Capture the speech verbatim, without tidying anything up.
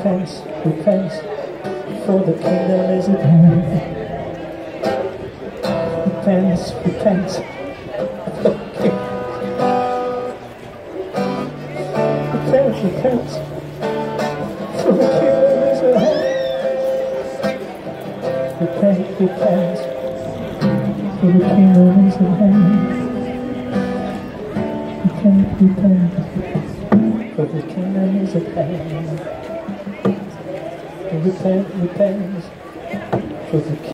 repent, repent, for the kingdom is at hand. Repent, repent, for the kingdom. Repent, repent, for the kingdom is at hand. Repent, repent, for the kingdom is at hand. Repent, repent, for the kingdom is at hand. Repent, repent, for the